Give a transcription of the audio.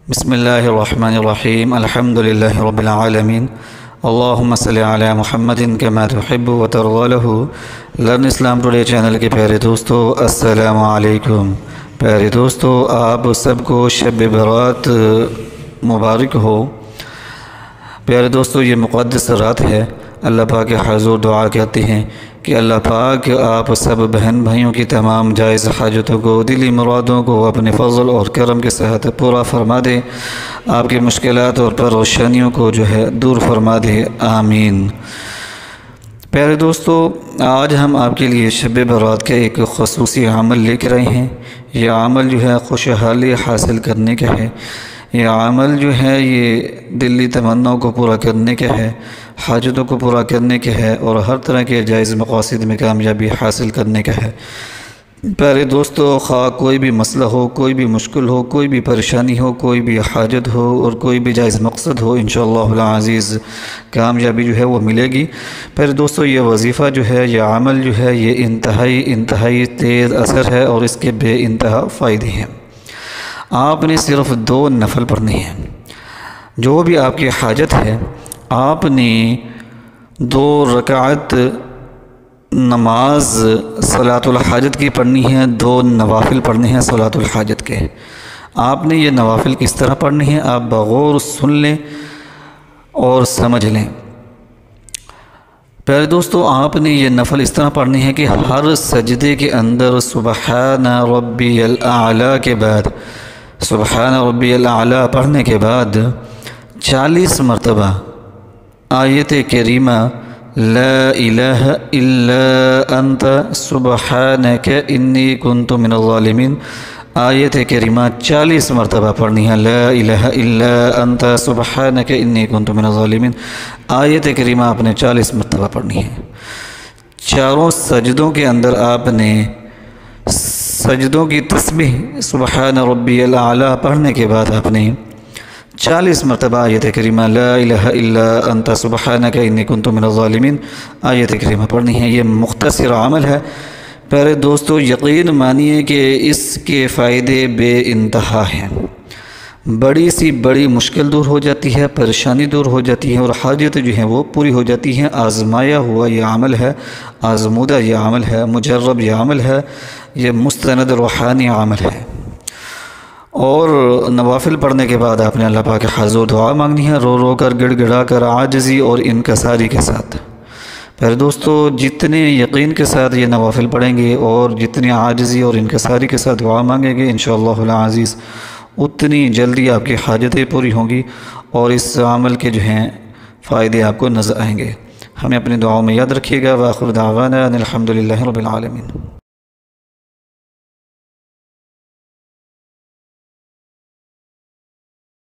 بسم اللہ الرحمن الرحیم الحمد للہ رب العالمین اللہم صلی علی محمد کما تحب وترضى له لرن اسلام ٹوڈے چینل کے پیارے دوستو السلام علیکم۔ پیارے دوستو، آپ سب کو شب برات مبارک ہو۔ پیارے دوستو، یہ مقدس رات ہے۔ اللہ پاک کے حضور دعا کرتے ہیں کہ اللہ پاک آپ سب بہن بھائیوں کی تمام جائز حاجتوں کو، دلی مرادوں کو اپنے فضل اور کرم کے ساتھ پورا فرما دے، آپ کی مشکلات اور پریشانیوں کو دور فرما دے، آمین۔ پیارے دوستو، آج ہم آپ کے لیے شب برات کا ایک خصوصی عمل لے کر آئے ہیں۔ یہ عمل خوشحالی حاصل کرنے کا ہے۔ یہ عمل یہ دلی تمناؤں کو پورا کرنے کا ہے، حاجتوں کو پورا کرنے کا ہے، اور ہر طرح کے جائز مقاصد میں کامیابی حاصل کرنے کا ہے۔ پیارے دوستو، خواہ کوئی بھی مسئلہ ہو، کوئی بھی مشکل ہو، کوئی بھی پریشانی ہو، کوئی بھی حاجت ہو اور کوئی بھی جائز مقصد ہو، انشاءاللہ العزیز کامیابی وہ ملے گی۔ پیارے دوستو، یہ وظیفہ یہ عمل یہ انتہائی تیز اثر ہے اور اس کے بے انتہا فائدے ہیں۔ آپ نے صرف 2 نفل پڑھنے ہیں۔ جو بھی آپ کی حاجت ہے، آپ نے 2 رکعت نماز صلاۃ الحاجت کی پڑھنی ہے، 2 نوافل پڑھنے ہیں صلاۃ الحاجت کے۔ آپ نے یہ نوافل کس طرح پڑھنی ہے، آپ بغور سن لیں اور سمجھ لیں۔ پیارے دوستو، آپ نے یہ نفل اس طرح پڑھنی ہے کہ ہر سجدے کے اندر سبحان ربی الاعلیٰ کے بعد، سبحان ربی الاعلیٰ پڑھنے کے بعد 40 مرتبہ آیت کریمہ لا الہ الا انت سبحانک انی کنت من الظالمین، آیت کریمہ 40 مرتبہ پڑھنی ہے۔ لا الہ الا انت سبحانک انی کنت من الظالمین، آیت کریمہ آپ نے 40 مرتبہ پڑھنی ہے۔ چاروں سجدوں کے اندر آپ نے سجدوں کی تسبیح سبحان ربی الاعلیٰ پڑھنے کے بعد آپ نے 40 مرتبہ آیت کریمہ لا الہ الا انت سبحانک انی کنت من الظالمین آیت کریمہ پڑھنی ہے۔ یہ مختصر عمل ہے۔ پیارے دوستو، یقین مانیے کہ اس کے فائدے بے انتہا ہیں۔ بڑی سی بڑی مشکل دور ہو جاتی ہے، پریشانی دور ہو جاتی ہے، اور حاجت وہ پوری ہو جاتی ہیں۔ آزمایا ہوا یہ عمل ہے، آزمودہ یہ عمل ہے، مجرب یہ عمل ہے، یہ مستند روحانی عمل ہے۔ اور نوافل پڑھنے کے بعد آپ نے اللہ پاک کے حضور دعا مانگنی ہے، رو رو کر، گڑ گڑا کر، عاجزی اور انکساری کے ساتھ۔ پھر دوستو، جتنے یقین کے ساتھ یہ نوافل پڑھیں گے اور جتنی عاجزی اور انکساری کے ساتھ دعا مانگیں گے، انشاءاللہ العزیز اتنی جلدی آپ کی حاجتیں پوری ہوں گی اور اس عمل کے فائدے آپ کو نظر آئیں گے۔ ہمیں اپنی دعاؤں میں یاد رکھیے گا۔ وآخر دعوانا ان الحمد للہ رب العالمین۔